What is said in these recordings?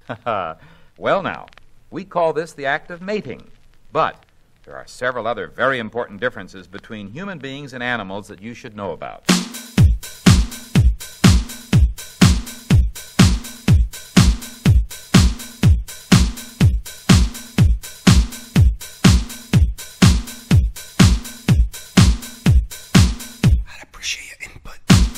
Well, now, we call this the act of mating. But there are several other very important differences between human beings and animals that you should know about. I'd appreciate your input.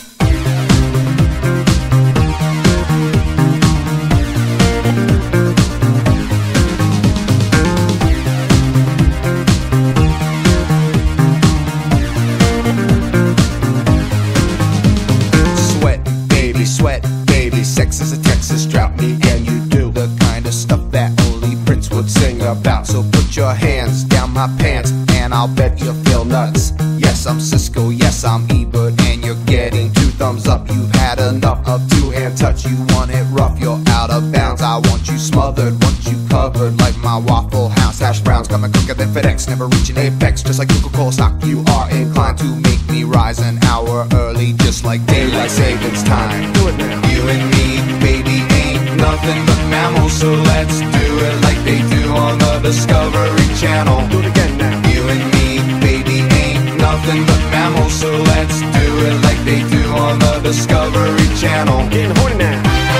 Sweat, baby, sex is a Texas drought. Me and you do the kind of stuff that only Prince would sing about. So put your hands down my pants and I'll bet you'll feel nuts. Yes, I'm Cisco, yes, I'm Ebert, and you're getting 2 thumbs up. You've had enough of 2-hand touch. You want it rough, you're out of bounds. I want you smothered, want you covered like my Waffle House hash browns. Coming quicker than FedEx, never reaching apex. Just like Coca-Cola stock, you are inclined to make me rise an hour early, just like daylight savings time. Do it now. You and me, baby, ain't nothing but mammals, so let's do it like they do on the Discovery Channel. Do it again now. You and me, baby, ain't nothing but mammals, so let's do it like they do on the Discovery Channel. Getting horny now.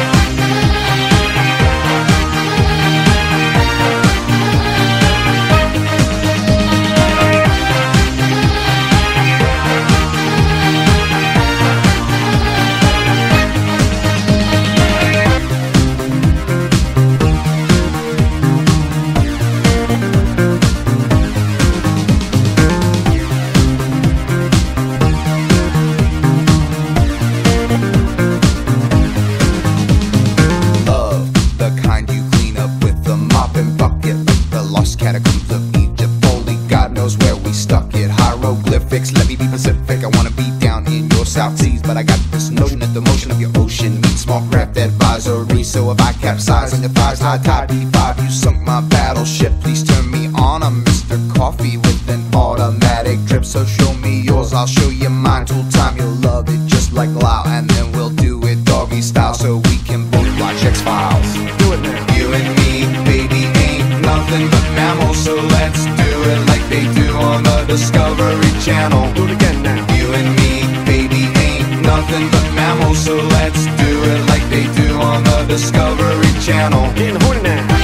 Catacombs of Egypt, only God knows where we stuck it. Hieroglyphics, let me be Pacific. I wanna be down in your South Seas, but I got this notion that the motion of your ocean meets small craft advisory. So if I capsize on your thighs, high tide B5, you sunk my battleship. Please turn me on. I'm Mr. Coffee with an automatic drip. So show me yours, I'll show you mine. Tool time, you'll love it just like Lao, and then we'll do it doggy style so we can both watch X-Files. Do it now. You and me, baby, ain't nothing but mammals, so let's do it like they do on the Discovery Channel. Do it again now. You and me, baby, ain't nothing but mammals, so let's do it like they do on the Discovery Channel. Getting horny now.